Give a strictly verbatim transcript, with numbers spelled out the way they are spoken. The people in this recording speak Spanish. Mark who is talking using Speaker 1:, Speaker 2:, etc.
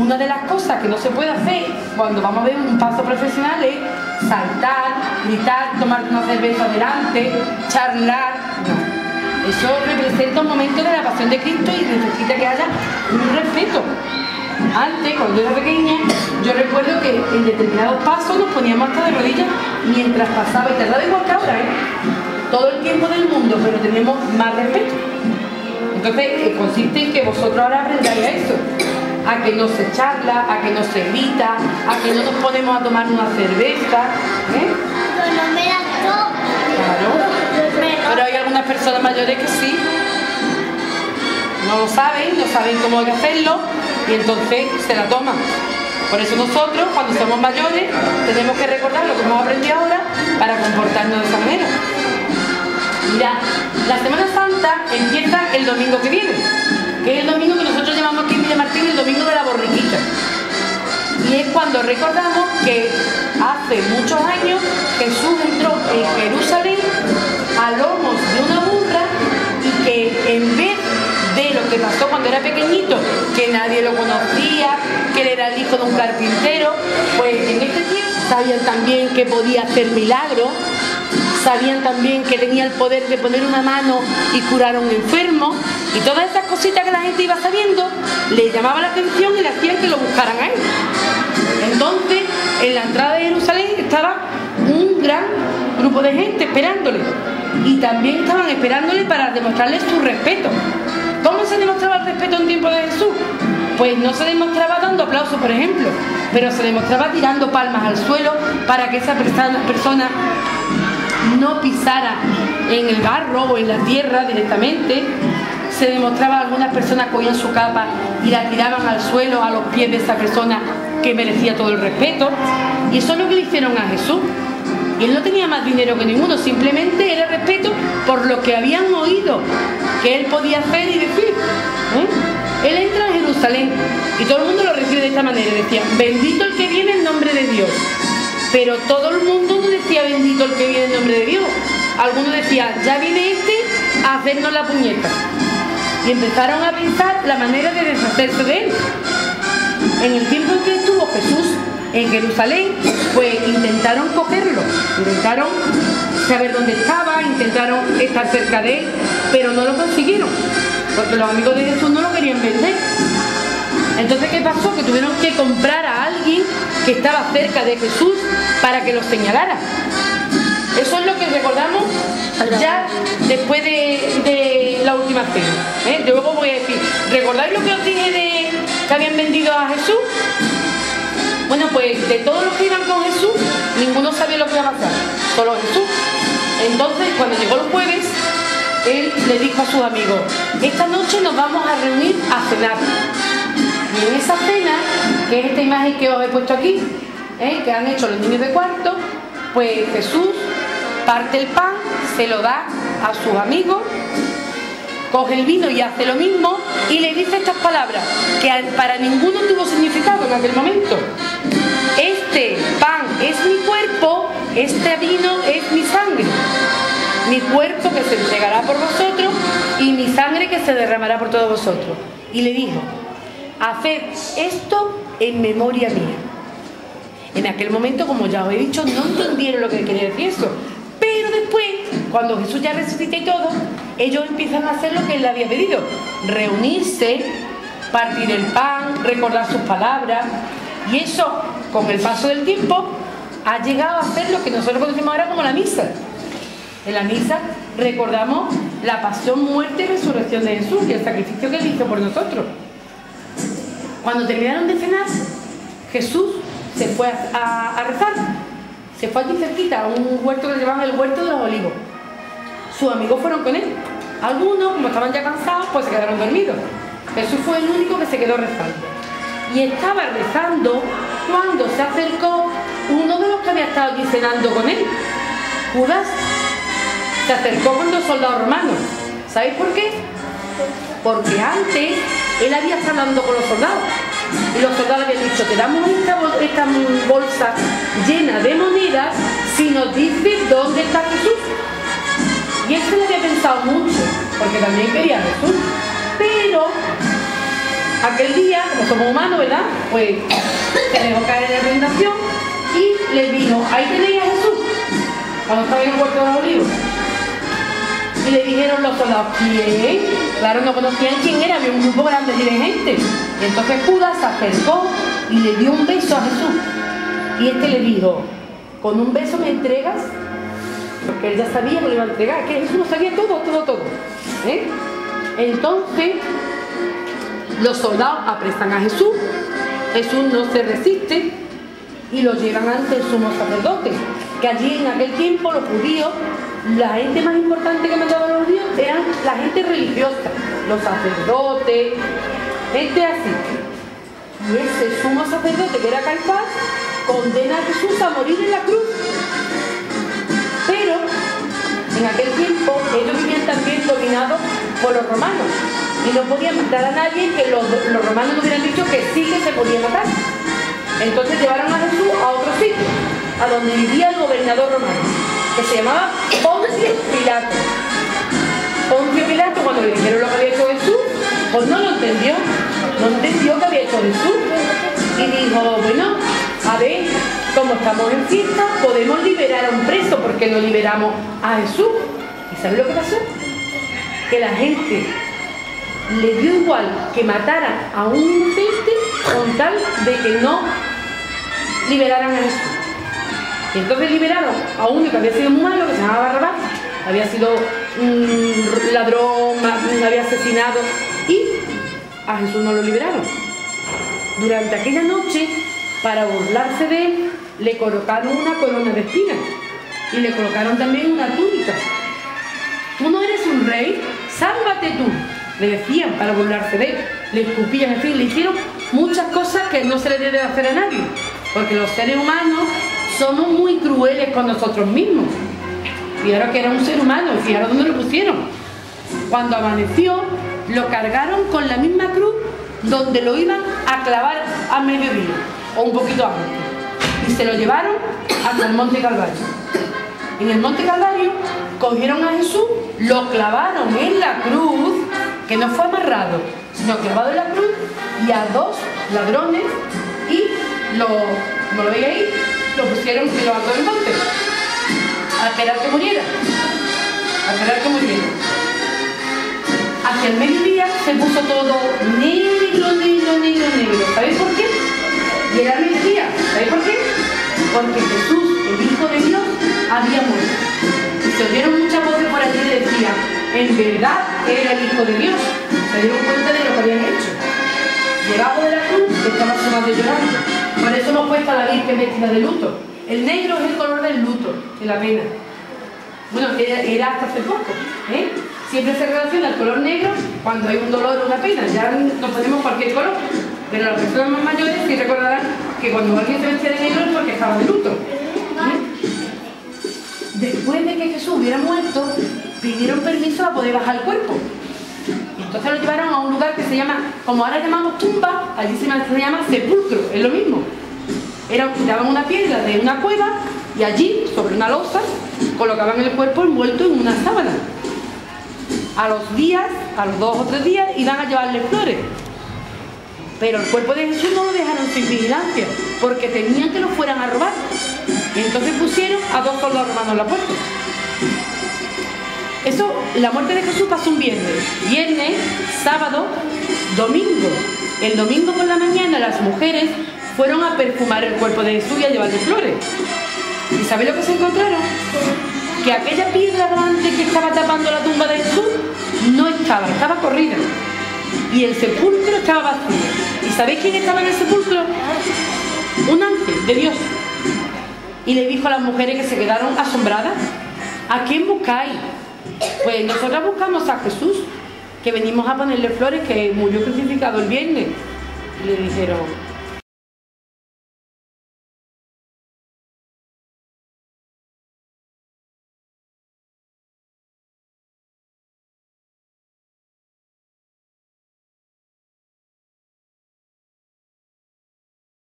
Speaker 1: una de las cosas que no se puede hacer cuando vamos a ver un paso profesional es saltar, gritar, tomar una cerveza delante, charlar. No. Eso representa un momento de la pasión de Cristo y necesita que haya un respeto. Antes, cuando yo era pequeña, yo recuerdo que en determinados pasos nos poníamos hasta de rodillas mientras pasaba, y tardaba igual que ahora, ¿eh? Todo el tiempo del mundo, pero tenemos más respeto. Entonces, eh, consiste en que vosotros ahora aprendáis a eso, a que no se charla, a que no se grita, a que no nos ponemos a tomar una cerveza, ¿eh?
Speaker 2: No me la tomo.
Speaker 1: Claro. Pero hay algunas personas mayores que sí, no lo saben, no saben cómo hay que hacerlo, y entonces se la toman. Por eso nosotros, cuando somos mayores, tenemos que recordar lo que hemos aprendido ahora para comportarnos de esa manera. Mira, la Semana Santa empieza el domingo que viene, que es el domingo que nosotros llamamos aquí en Villamartín el domingo de la borriquita. Y es cuando recordamos que hace muchos años Jesús entró en Jerusalén a lomos de una burra, y que en vez de lo que pasó cuando era pequeñito, que nadie lo conocía, que él era el hijo de un carpintero, pues en este tiempo sabían también que podía hacer milagros, sabían también que tenía el poder de poner una mano y curar a un enfermo, y todas esas cositas que la gente iba sabiendo le llamaban la atención y le hacían que lo buscaran a él. Entonces, en la entrada de Jerusalén estaba un gran grupo de gente esperándole, y también estaban esperándole para demostrarle su respeto. ¿Cómo se demostraba el respeto en tiempo de Jesús? Pues no se demostraba dando aplausos, por ejemplo, pero se demostraba tirando palmas al suelo para que esa persona, persona no pisara en el barro o en la tierra directamente. Se demostraba, algunas personas cogían su capa y la tiraban al suelo a los pies de esa persona que merecía todo el respeto. Y eso es lo que le hicieron a Jesús. Y él no tenía más dinero que ninguno, simplemente era respeto por lo que habían oído que él podía hacer y decir, ¿eh? Él entra en Jerusalén y todo el mundo lo recibe de esta manera, decía, bendito el que viene en nombre de Dios. Pero todo el mundo no decía bendito el que viene en nombre de Dios. Algunos decían, ya viene este a hacernos la puñeta. Y empezaron a pensar la manera de deshacerse de él. En el tiempo en que estuvo Jesús en Jerusalén, pues intentaron cogerlo, intentaron saber dónde estaba, intentaron estar cerca de él, pero no lo consiguieron, porque los amigos de Jesús no lo querían vender. Entonces, ¿qué pasó? Que tuvieron que comprar a alguien que estaba cerca de Jesús para que lo señalara. Eso es lo que recordamos ya después de, de la última cena, ¿eh? Luego voy a decir, ¿recordáis lo que os dije de que habían vendido a Jesús? Bueno, pues de todos los que iban con Jesús, ninguno sabía lo que iba a pasar, solo Jesús. Entonces, cuando llegó el jueves, él le dijo a sus amigos, esta noche nos vamos a reunir a cenar. Y en esa cena, que es esta imagen que os he puesto aquí, ¿eh? que han hecho los niños de cuarto, pues Jesús parte el pan, se lo da a sus amigos, coge el vino y hace lo mismo, y le dice estas palabras, que para ninguno tuvo significado en aquel momento. Este pan es mi cuerpo, este vino es mi sangre. Mi cuerpo que se entregará por vosotros y mi sangre que se derramará por todos vosotros. Y le dijo, haced esto en memoria mía. En aquel momento, como ya os he dicho, no entendieron lo que quería decir eso. Pero después, cuando Jesús ya resucita y todo, ellos empiezan a hacer lo que él le había pedido. Reunirse, partir el pan, recordar sus palabras. Y eso, con el paso del tiempo, ha llegado a ser lo que nosotros conocemos ahora como la misa. En la misa recordamos la pasión, muerte y resurrección de Jesús y el sacrificio que él hizo por nosotros. Cuando terminaron de cenar, Jesús se fue a, a, a rezar. Se fue aquí cerquita a un huerto que se llama el Huerto de los Olivos. Sus amigos fueron con él. Algunos, como estaban ya cansados, pues se quedaron dormidos. Jesús fue el único que se quedó rezando. Y estaba rezando cuando se acercó uno de los que había estado aquí cenando con él, Judas. Se acercó con los soldados romanos. ¿Sabéis por qué? Porque antes él había estado hablando con los soldados. Y los soldados habían dicho, te damos esta, bol esta bolsa llena de monedas si nos dices dónde está Jesús. Y él se lo había pensado mucho, porque también quería a Jesús. Pero aquel día, como somos humanos, ¿verdad? Pues se dejó caer en la tentación y le dijo, ahí tenéis a Jesús, cuando estaba en el huerto de los olivos. Y le dijeron los soldados, ¿quién? Claro, no conocían quién era, había un grupo grande de gente. Y entonces Judas se acercó y le dio un beso a Jesús. Y este le dijo, ¿con un beso me entregas? Porque él ya sabía que lo iba a entregar, que Jesús lo sabía todo, todo, todo. ¿Eh? Entonces, los soldados apresan a Jesús, Jesús no se resiste y lo llevan ante el sumo sacerdote, que allí en aquel tiempo los judíos, la gente más importante que mandaban a los judíos eran la gente religiosa, los sacerdotes, gente así. Y ese sumo sacerdote, que era Caifás, condena a Jesús a morir en la cruz. Pero en aquel tiempo ellos vivían también dominados por los romanos y no podían matar a nadie que los, los romanos no hubieran dicho que sí que se podía matar. Entonces llevaron a Jesús a otro sitio, a donde vivía el gobernador romano, que se llamaba Poncio Pilato. Poncio Pilato, cuando le dijeron lo que había hecho Jesús, pues no lo entendió, no entendió que había hecho Jesús. Y dijo, bueno, a ver, como estamos en fiesta, podemos liberar a un preso, porque no liberamos a Jesús. ¿Y sabes lo que pasó? Que la gente le dio igual que mataran a un inocente con tal de que no liberaran a Jesús. Y entonces liberaron a uno que había sido muy malo, que se llamaba Barrabás, había sido un ladrón, había asesinado, y a Jesús no lo liberaron. Durante aquella noche, para burlarse de él, le colocaron una corona de espinas y le colocaron también una túnica. Tú no eres un rey, sálvate tú, le decían para burlarse de él. Le escupían, en fin, le hicieron muchas cosas que no se le debe hacer a nadie, porque los seres humanos somos muy crueles con nosotros mismos. Fijaros que era un ser humano, y fijaros dónde lo pusieron. Cuando amaneció, lo cargaron con la misma cruz donde lo iban a clavar a mediodía, o un poquito antes, y se lo llevaron hasta el Monte Calvario. En el Monte Calvario cogieron a Jesús, lo clavaron en la cruz, que no fue amarrado, sino clavado en la cruz, y a dos ladrones, y lo, como lo veis ahí, lo pusieron en lo alto del monte, a esperar que muriera, a esperar que muriera. Hacia el mediodía se puso todo negro, negro, negro, negro. ¿Sabéis por qué? Y era mediodía. ¿Sabéis por qué? Porque Jesús, el Hijo de Dios, había muerto. Y se oyeron muchas voces por allí que decían, en verdad era el Hijo de Dios. Se dieron cuenta de lo que habían hecho. Debajo de la cruz estaba su madre llorando. Por eso hemos puesto a la Virgen vestida de luto. El negro es el color del luto, de la pena. Bueno, era, era hasta hace poco, ¿eh? Siempre se relaciona el color negro cuando hay un dolor o una pena. Ya nos ponemos cualquier color. Pero las personas más mayores sí recordarán que cuando alguien se vestía de negro es porque estaba de luto. ¿Eh? Después de que Jesús hubiera muerto, pidieron permiso a poder bajar el cuerpo. Y entonces lo llevaron a un lugar que se llama, como ahora llamamos tumba, allí se llama sepulcro, es lo mismo. Era, daban una piedra de una cueva y allí, sobre una losa, colocaban el cuerpo envuelto en una sábana. A los días, a los dos o tres días, iban a llevarle flores. Pero el cuerpo de Jesús no lo dejaron sin vigilancia, porque temían que lo fueran a robar. Y entonces pusieron a dos soldados romanos en la puerta. Eso, la muerte de Jesús pasó un viernes. Viernes, sábado, domingo. El domingo por la mañana las mujeres fueron a perfumar el cuerpo de Jesús y a llevarle flores. ¿Y sabéis lo que se encontraron? Que aquella piedra grande que estaba tapando la tumba de Jesús no estaba, estaba corrida. Y el sepulcro estaba vacío. ¿Y sabéis quién estaba en el sepulcro? Un ángel de Dios. Y le dijo a las mujeres que se quedaron asombradas, ¿a quién buscáis? Pues nosotras buscamos a Jesús, que venimos a ponerle flores, que murió crucificado el viernes. Y le dijeron,